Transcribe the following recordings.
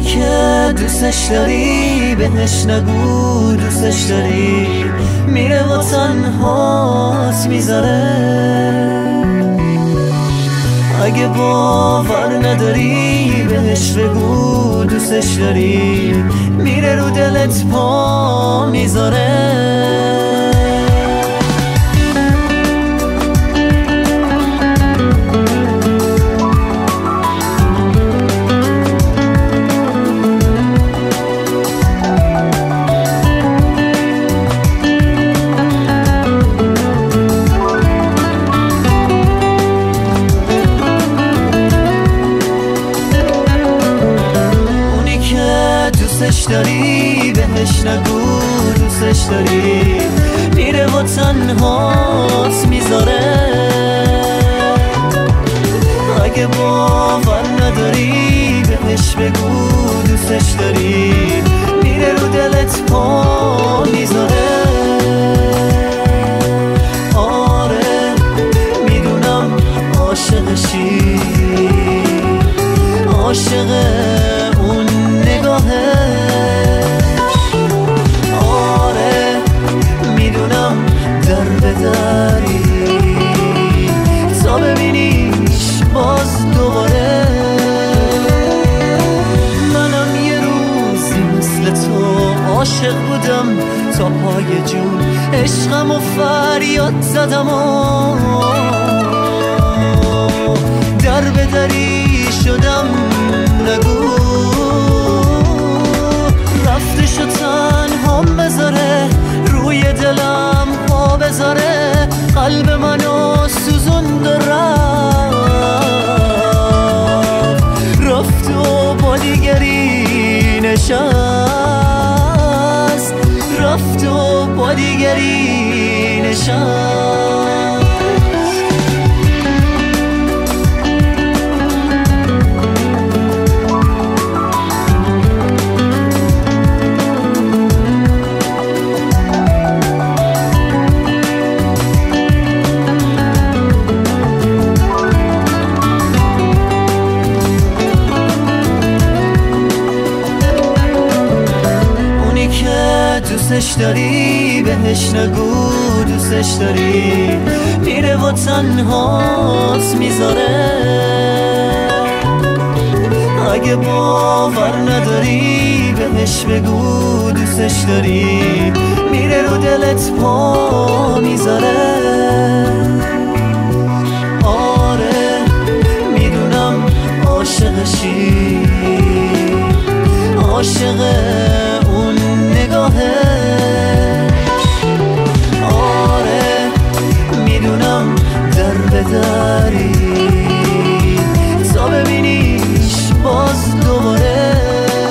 که دوستش داری بهش نگو دوستش داری، میره و تنهات میذاره. اگه باور نداری بهش بگو دوستش داری، میره رو دلت پا میذاره. دوستش داری بهش نگو دوستش داری، میره و تنهات میذاره. اگه باور نداری بهش بگو دوستش داری، میره رو دلت پا میذاره. آره میدونم عاشقشی، عاشق اون نگاهه. آره میدونم در بدری تا ببینیش باز دوباره. منم یه روزی مثل تو عاشق بودم تا پای جون، عشقم و فریاد زدم و در بدری شدم. نگو رفتشو تنهام بذاره، روی دلم پا بذاره. قلب منو سوزوند رفت و با دیگری نشست، رفت و با دیگری نشست. دوستش داری بهش نگو دوستش داری، میره و تنهات میذاره. اگه باور نداری بهش بگو دوستش داری، میره رو دلت پا میذاره. آره میدونم عاشقشی، عاشق اون نگاهه. آره میدونم در بدری تا ببینیش باز دوباره.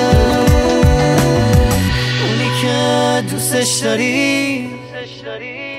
اونی که دوستش داری